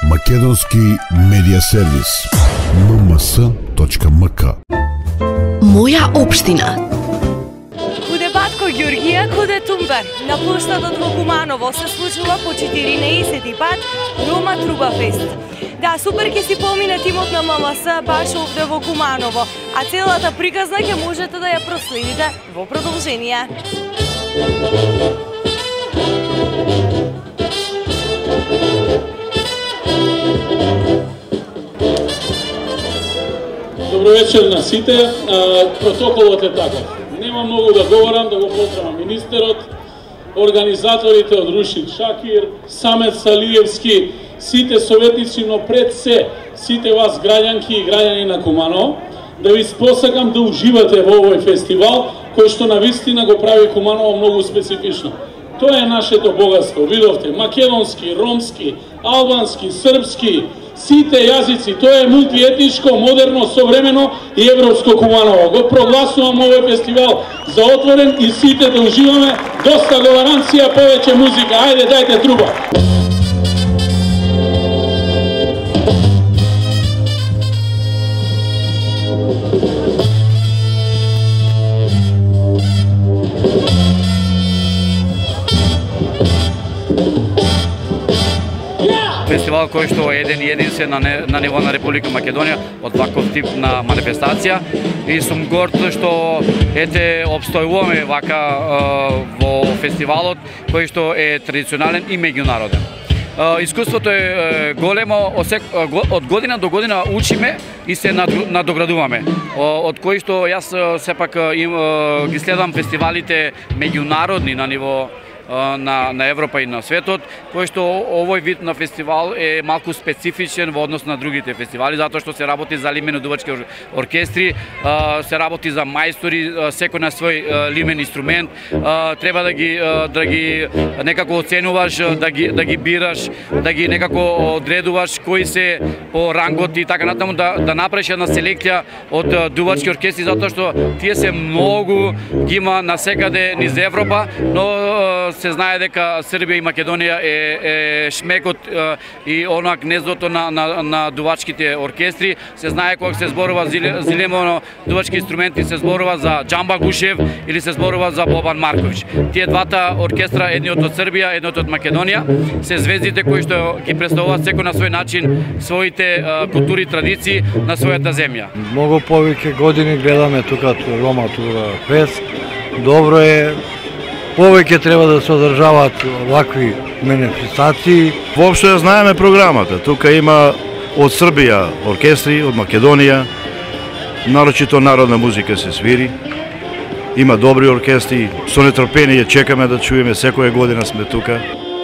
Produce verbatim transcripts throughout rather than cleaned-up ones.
Македонски медија сервис ем ем ес точка ем ка. Моја општина. Куде батко Ѓургија, куде Тумбер. На плоштадот во Куманово се случува по четиринаесети пат Рома Труба фест. Да, супер ќе си помине тимот на ем ем ес баш овде во Куманово, а целата приказна ќе можете да ја проследите во продолжение. Добро вечер на сите. Протоколот е таков. Нема многу да говорам, да го поздравам министерот, организаторите од Рушид Шакир, Самет Салиевски, сите советници, но пред се, сите вас граѓанки и граѓани на Куманово, да ви посакам да уживате во овој фестивал, кој што навистина го прави Куманово многу специфично. Тоа е нашето богатство, видовте, македонски, ромски, албански, српски, сите јазици, тоа е мултиетничко, модерно, современо и европско Куманово. Го прогласувам овој фестивал за отворен и сите да уживаме, доста толеранција, повеќе музика. Ајде, дајте труба. Фестивал кој што е еден единствен на, на ниво на Република Македонија од ваков тип на манифестација и сум горд што ете обстојуваме вака е, во фестивалот кој што е традиционален и меѓународен. Е, искуството е големо, од година до година учиме и се надоградуваме. Од кои што јас сепак им, ги следам фестивалите меѓународни на ниво На, на Европа и на светот, кој што овој вид на фестивал е малку специфичен во однос на другите фестивали, затоа што се работи за лимено дувачки оркестри, се работи за мајстори, секој на свој лимен инструмент, треба да ги да ги некако оценуваш, да ги да ги бираш, да ги некако одредуваш кои се по рангот и така натаму, да да направиш една селекција од дувачки оркестри, затоа што тие се многу ги има насекаде низ Европа, но се знае дека Србија и Македонија е, е шмекот е, и она гнездото на, на, на дувачките оркестри. Се знае кога се зборува за лимено дувачки инструменти, се зборува за Џамба Гушев или се зборува за Бобан Марковиќ. Тие двата оркестра, едниот од Србија, едниот од Македонија, се звездите кои што ги представуваат секој на свој начин своите е, култури и традиции на својата земја. Многу повеќе години гледаме тука Рома Труба фест. Добро е, повеќе треба да се одржаваат вакви манифестации. Воопшто ја знаеме програмата. Тука има од Србија оркестри, од Македонија, нарочито народна музика се свири. Има добри оркестри, со нетрпение чекаме да чуеме, секоја година сме тука.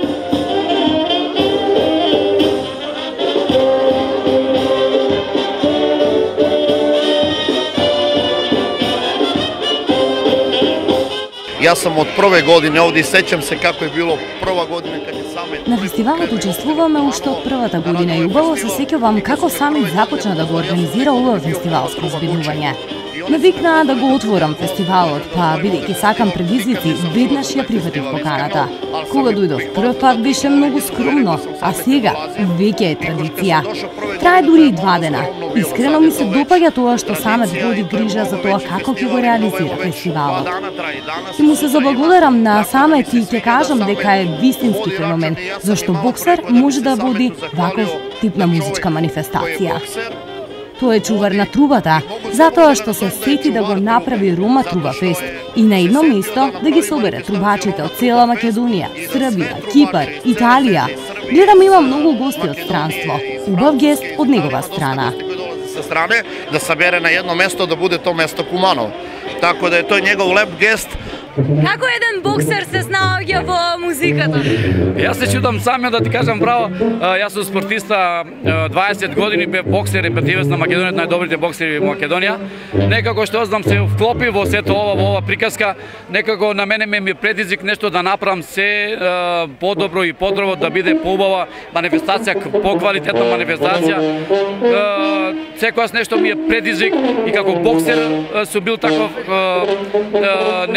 Јас сум од прве години овде и сеќам се како е било прва година кога Самет. На фестивалот учествуваме уште од првата година и убаво се сеќавам како Самет започна да го организира ова фестивалско збеднување. Ме викнаа да го отворам фестивалот, па бидејќи сакам предизвици, веднаш ја прифатив поканата. Кога дојдов прв пат беше многу скромно, а сега веќе е традиција. Трае дури и два дена. Искрено ми се допаѓа тоа што Самет води грижа за тоа како ќе го реализира фестивалот. И му се заблагодарам на Самет и ќе кажам дека е вистински феномен, зашто боксер може да води ваков тип на музичка манифестација. Тој е чувар на трубата, затоа што се сети да го направи Рома Труба фест и на едно место да ги собере трубачите од цела Македонија, Србија, Кипар, Италија. Гледам има многу гости од странство. Убав гест од негова страна. Со стране да сабере на едно место, да буде то место Куманово. Така да е тој негов леп гест. Како еден боксер се снаоѓа во музиката? Јас се чудам сам да ти кажам право, јас сум спортиста дваесет години, бев боксер и претивец на Македонија, најдобрите боксери во Македонија. Некако што знам се вклопи во сето ова, во ова приказка, некако на мене ме ми предизвик нешто да направам се подобро и подробро, да биде поубава манифестација, поквалитетна манифестација. Секогаш нешто ми е предизвик и како боксер сум бил таков, не сум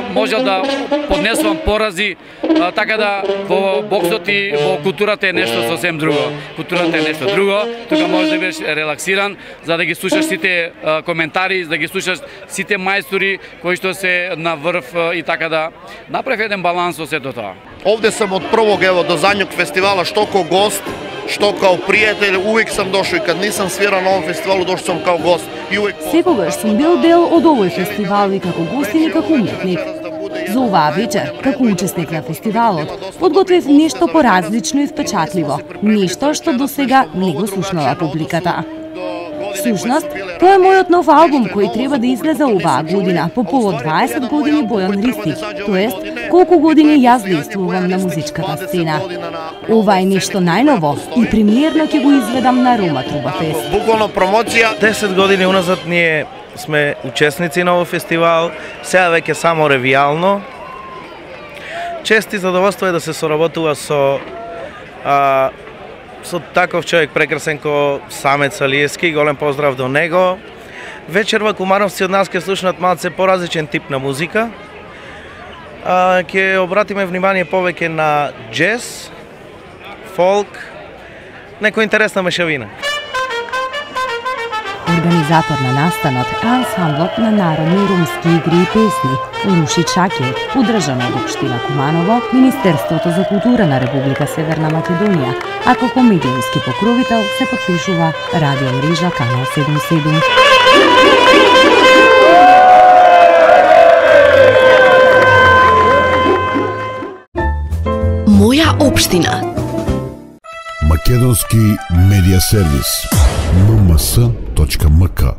може да поднесувам порази, така да во боксот и во културата е нешто сосем друго. Културата е нешто друго, тука можеш да бидеш релаксиран, за да ги слушаш сите коментари, за да ги слушаш сите мајстори кои што се на врв и така да направи еден баланс со сето тоа. Овде сам од првог ево до задњог фестивала, што ко гост, што као пријател, увек сам дошол и кад нисам свирал на овој фестивалу, дошол сум као гост. И увек секогаш сум бил дел од овој фестивал и како гостин и како уметник. За оваа вечер, како учесник на фестивалот, подготвив нешто поразлично и впечатливо, нешто што досега не го слушнала публиката. Всушност, тоа е мојот нов албум кој треба да излезе оваа година по повод дваесет години Бојан Ристик, тоест колку години јас действувам на музичката сцена. Ова е нешто најново и премиерно ќе го изведам на Рома Труба Фест. Буквално промоција. десет години уназад ние сме учесници на овој фестивал, сега веќе само ревијално. Чест и задоволство е да се соработува со а, со таков човек прекрасен ко Самет Салиевски, голем поздрав до него. Вечер во Кумановци од нас ќе слушнат малце поразличен тип на музика. А, ќе обратиме внимание повеќе на джез, фолк, некоја интересна мешавина. Организатор на настанот е ансамблот на народни румски игри и песни Руши Шакир, подржан од општина Куманово, Министерството за култура на Република Северна Македонија, а како медиумски покровител се потпишува радио мрежа Канал седум седум. Моја општина. Македонски медија сервис. ем ем ес точка ем ка